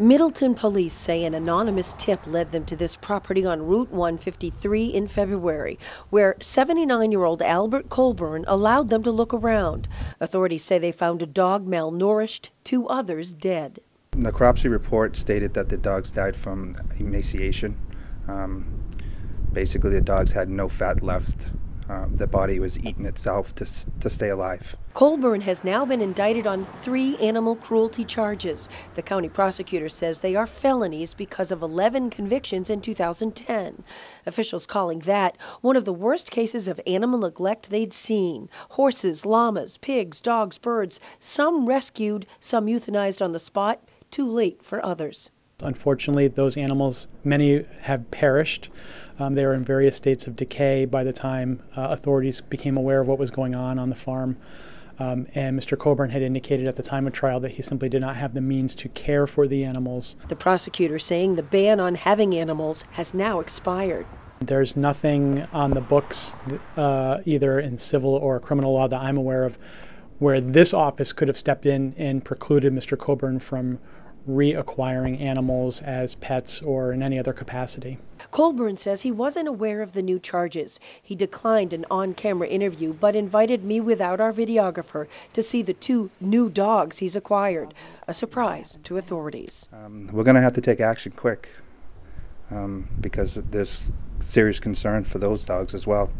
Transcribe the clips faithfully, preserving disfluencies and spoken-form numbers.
Middleton police say an anonymous tip led them to this property on Route one fifty-three in February, where seventy-nine-year-old Albert Colburn allowed them to look around. Authorities say they found a dog malnourished, two others dead. The necropsy report stated that the dogs died from emaciation. Um, basically, the dogs had no fat left. Um, the body was eating itself to, to stay alive. Colburn has now been indicted on three animal cruelty charges. The county prosecutor says they are felonies because of eleven convictions in two thousand ten. Officials calling that one of the worst cases of animal neglect they'd seen. Horses, llamas, pigs, dogs, birds, some rescued, some euthanized on the spot, too late for others. Unfortunately, those animals, many have perished. Um, they were in various states of decay by the time uh, authorities became aware of what was going on on the farm. Um, and Mister Colburn had indicated at the time of trial that he simply did not have the means to care for the animals. The prosecutor saying the ban on having animals has now expired. There's nothing on the books, uh, either in civil or criminal law that I'm aware of, where this office could have stepped in and precluded Mister Colburn from reacquiring animals as pets or in any other capacity. Colburn says he wasn't aware of the new charges. He declined an on-camera interview but invited me without our videographer to see the two new dogs he's acquired, a surprise to authorities. Um, we're going to have to take action quick um, because there's serious concern for those dogs as well.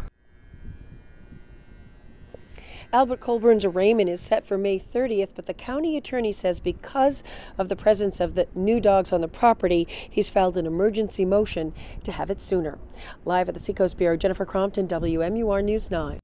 Albert Colburn's arraignment is set for May thirtieth, but the county attorney says because of the presence of the new dogs on the property, he's filed an emergency motion to have it sooner. Live at the Seacoast Bureau, Jennifer Crompton, W M U R News nine.